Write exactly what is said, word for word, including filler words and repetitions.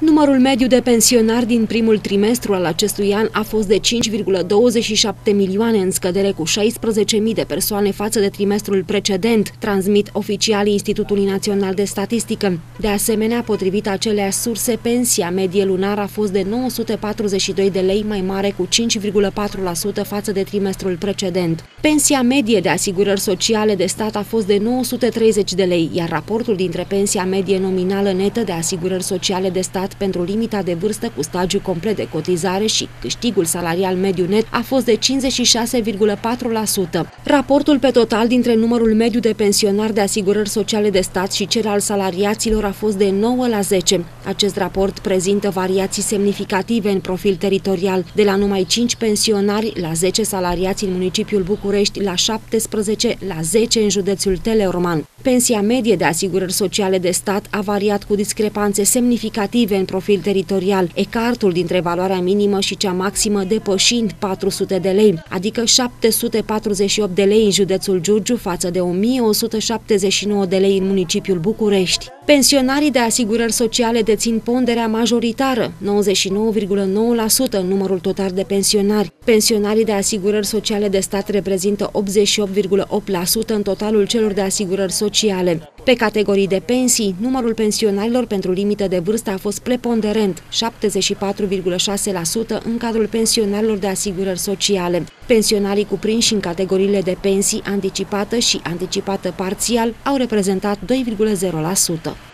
Numărul mediu de pensionari din primul trimestru al acestui an a fost de cinci virgulă douăzeci și șapte milioane, în scădere cu șaisprezece mii de persoane față de trimestrul precedent, transmit oficialii Institutului Național de Statistică. De asemenea, potrivit aceleași surse, pensia medie lunară a fost de nouă sute patruzeci și doi de lei, mai mare cu cinci virgulă patru la sută față de trimestrul precedent. Pensia medie de asigurări sociale de stat a fost de nouă sute treizeci de lei, iar raportul dintre pensia medie nominală netă de asigurări sociale de stat pentru limita de vârstă cu stagiu complet de cotizare și câștigul salarial mediu net a fost de cincizeci și șase virgulă patru la sută. Raportul pe total dintre numărul mediu de pensionari de asigurări sociale de stat și cel al salariaților a fost de nouă la zece. Acest raport prezintă variații semnificative în profil teritorial, de la numai cinci pensionari la zece salariați în municipiul București, la șaptesprezece la zece în județul Teleorman. Pensia medie de asigurări sociale de stat a variat cu discrepanțe semnificative în profil teritorial, ecartul dintre valoarea minimă și cea maximă depășind patru sute de lei, adică șapte sute patruzeci și opt de lei în județul Giurgiu față de o mie o sută șaptezeci și nouă de lei în municipiul București. Pensionarii de asigurări sociale dețin ponderea majoritară, nouăzeci și nouă virgulă nouă la sută în numărul total de pensionari. Pensionarii de asigurări sociale de stat reprezintă optzeci și opt virgulă opt la sută în totalul celor de asigurări sociale. Pe categorii de pensii, numărul pensionarilor pentru limită de vârstă a fost preponderent, șaptezeci și patru virgulă șase la sută în cadrul pensionarilor de asigurări sociale. Pensionarii cuprinși în categoriile de pensii anticipată și anticipată parțial au reprezentat doi virgulă zero la sută.